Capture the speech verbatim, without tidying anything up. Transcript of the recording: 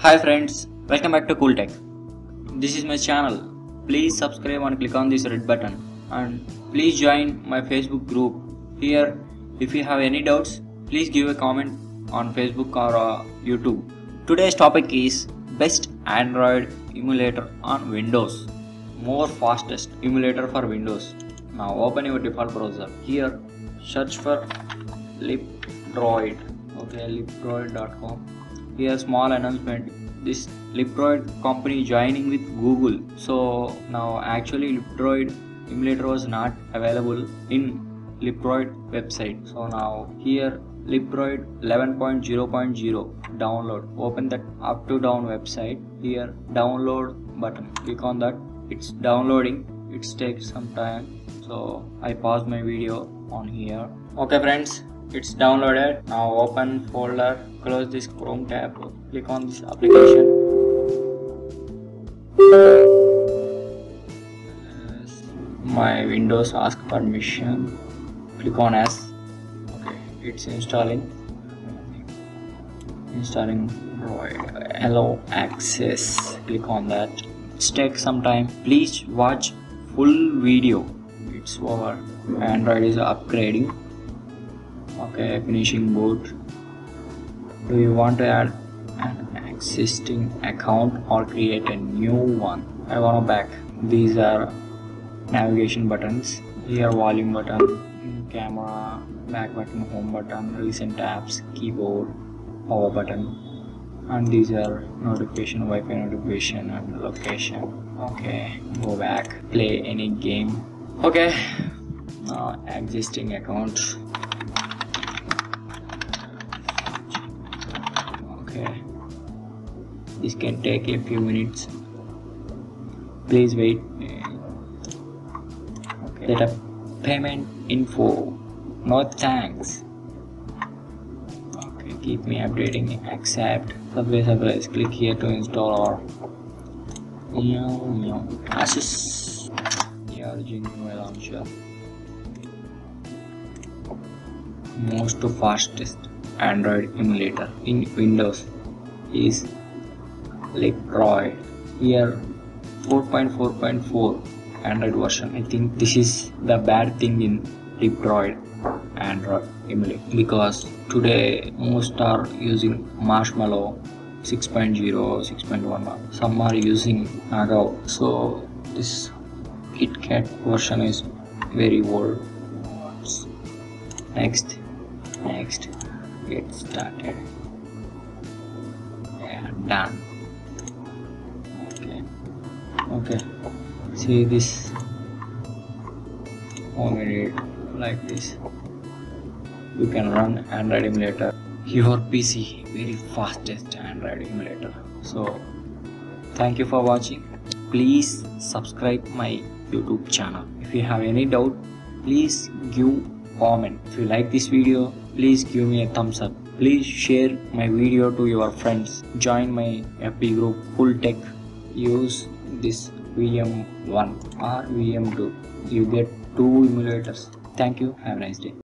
Hi friends, welcome back to Cool Tech. This is my channel. Please subscribe and click on this red button, and please join my Facebook group. Here, if you have any doubts, please give a comment on Facebook or uh, YouTube. Today's topic is best Android emulator on Windows. More fastest emulator for Windows. Now open your default browser. Here, search for Leapdroid. Okay, leapdroid dot com. Here small announcement, this Leapdroid company joining with Google. So now actually Leapdroid emulator was not available in Leapdroid website. So now here Leapdroid eleven point zero point zero download. Open that up to down website. Here download button. Click on that. It's downloading. It takes some time. So I pause my video on here. Okay friends, it's downloaded. Now open folder, close this Chrome tab, click on this application. My Windows ask permission, click on S. Okay, it's installing. Installing Droid. Allow access. Click on that. It takes some time. Please watch full video. It's over. Android is upgrading. Okay, finishing boot. Do you want to add an existing account or create a new one? I want to back. These are navigation buttons. Here volume button, camera, back button, home button, recent tabs, keyboard, power button, and these are notification, Wi-Fi notification, and location. Okay, go back, play any game. Okay, now existing account. Okay, this can take a few minutes. Please wait. Okay, set up payment info. No thanks. Okay, keep me updating. Accept. Subway surprise. Click here to install or access your genuine launcher. Most fastest Android emulator in Windows is Leapdroid. Here four point four point four Android version. I think this is the bad thing in Leapdroid Android emulator, because today most are using Marshmallow six point zero, six point one. Some are using Nago. So this KitKat version is very old. Next, next. Get started. Yeah, done. Okay. Okay. See this. One minute like this. You can run Android emulator. Your P C very fastest Android emulator. So thank you for watching. Please subscribe my YouTube channel. If you have any doubt, please give comment. If you like this video, please give me a thumbs up. Please share my video to your friends. Join my F B group Cool Tech. Use this V M one or V M two. You get two emulators. Thank you. Have a nice day.